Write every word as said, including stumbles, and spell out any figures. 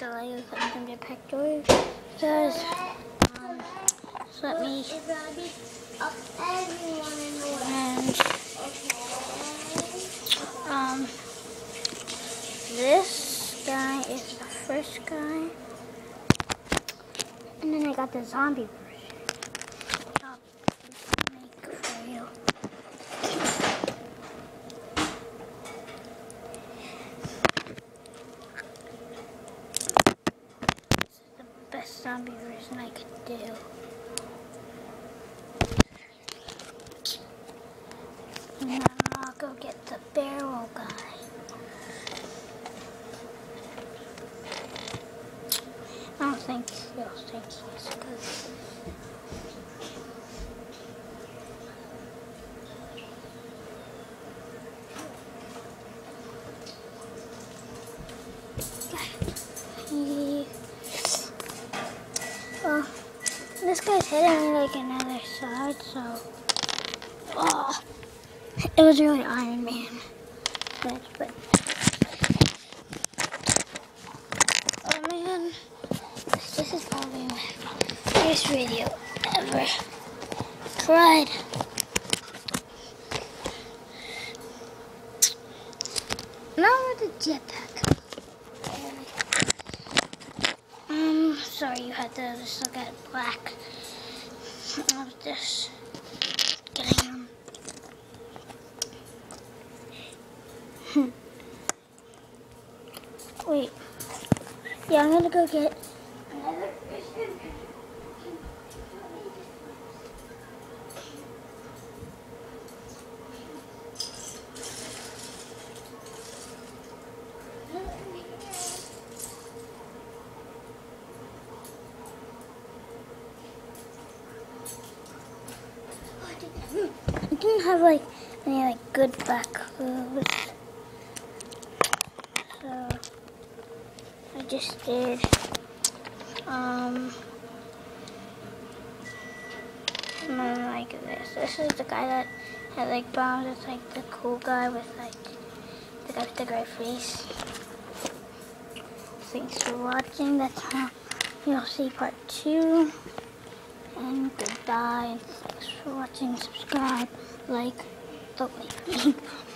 the Lego Custom Jetpack Joy does. Um, so let me. And um, this guy is the first guy, and then I got the zombie version. I'll make for you. This is the best zombie version I could do. And then I'll go get the barrel guy. I don't think he'll think he's good. He, well, this guy's hitting me like another side, so. Oh, it was really Iron Man. But, but oh man, this is probably my first video ever tried. Now with the jetpack. Um, sorry you had to just look at black. I was just getting them. Hmm. Wait. Yeah, I'm gonna go get another person. I didn't have like any like good back clothes, so I just did um something like this. This is the guy that had like bombs. It's like the cool guy with like the guy with the gray face. Thanks for watching. That's how you'll see part two. And goodbye. Thanks for watching. Subscribe, like, don't leave me.